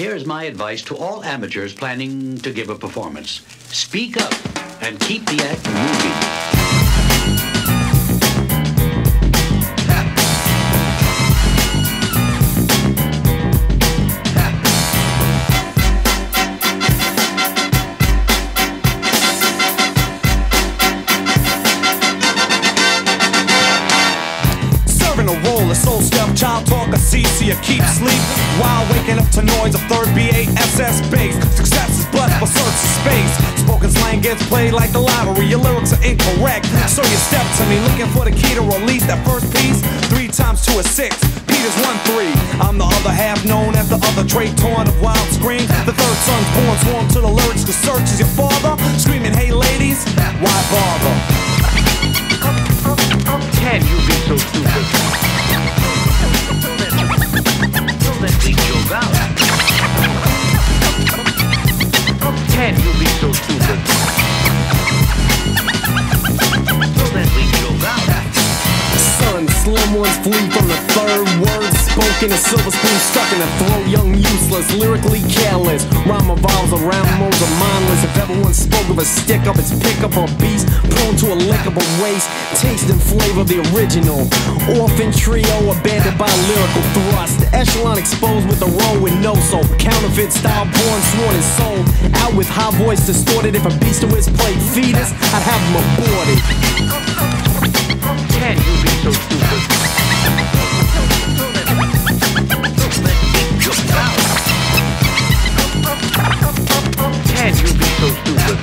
Here's my advice to all amateurs planning to give a performance. Speak up and keep the act moving. A soul step, child talk, a CC, a keep sleep while waking up to noise of third BASS bass. Success is but for search of space. Spoken slang gets played like the lottery. Your lyrics are incorrect, so you step to me looking for the key to release that first piece. 3 times 2 is 6. Peter's 1-3. I'm the other half, known as the other trait, torn of wild screams. The third son's born, sworn to the lyrics, cause Serch is your father. Screaming, hey ladies, why bother? Can you be so stupid? Can you be so stupid? So that we joke out. Son, slim ones flee from the third word spoken. A silver spoon stuck in the throat, young, useless, lyrically careless. Rhyme revolves around modes of mindless. If everyone spoke of a stick up, it's pick up or beast, prone to a lickable waste. Taste and flavor the original. Orphan trio abandoned by lyrical thrust. Echelon exposed with a roll with no soul. Counterfeit style born, sworn and sold. Out with high voice distorted. If a beast of his played fetus, I'd have him aborted. Can you be so stupid? Can you be so stupid?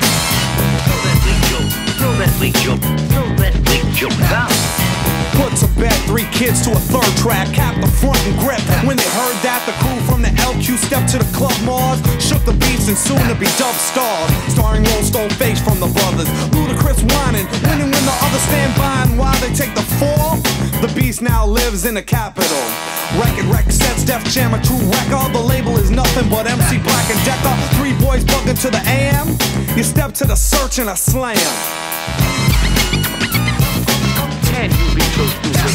So that we joke out. Put to bed 3 kids to a third track, cap the front and grip. When they heard that, the crew from the LQ stepped to the Club Mars, shook the beats and soon to be dub stars. Starring Roll Stone Face from the brothers, ludicrous whining, winning when the others stand by. And while they take the fall, the beast now lives in the capital. Wreck sets Def Jam a true record. The label is nothing but MC Black and Decker. 3 boys bugging to the AM. You step to the Serch and a slam. Can you be so stupid?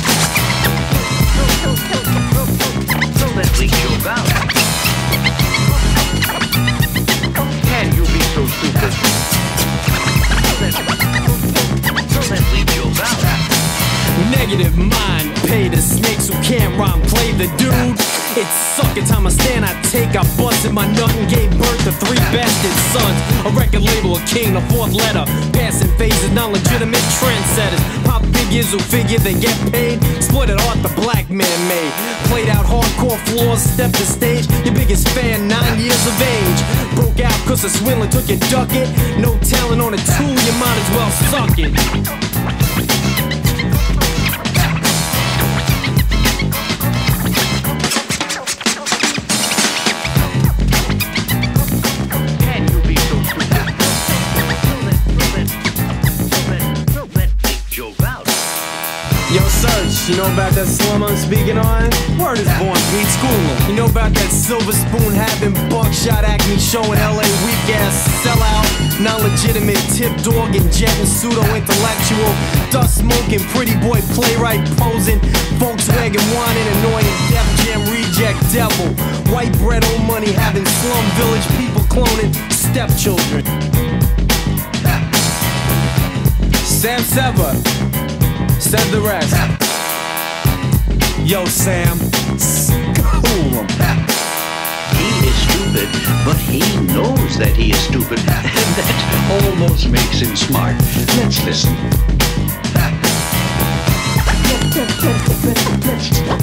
So that we joke out. Can you be so stupid? So that we joke out. Negative mind, pay the snakes who can't rhyme, play the dude. It's suckin' time I stand, I take, I busted my nut and gave birth to 3 bastard sons. A record label, a king, a 4th letter. Passing phases, non-legitimate trendsetters. Pop figures who figure they get paid. Split it off the black man made. Played out hardcore floors, stepped the stage. Your biggest fan, 9 years of age. Broke out cause the swindler took your ducket. No talent on a tool, you might as well suck it. Yo, Serch, you know about that slum I'm speaking on? Word is born, Pete, school him. You know about that silver spoon having buckshot acne showing LA weak ass sellout, non-legitimate tip dog and jet and pseudo-intellectual, dust smoking, pretty boy playwright posing, Volkswagen whining, annoying Def Jam reject devil, white bread old money having slum village people cloning stepchildren. Sam Sever said the rest. Yo, Sam, school him. He is stupid, but he knows that he is stupid, and that almost makes him smart. Let's listen.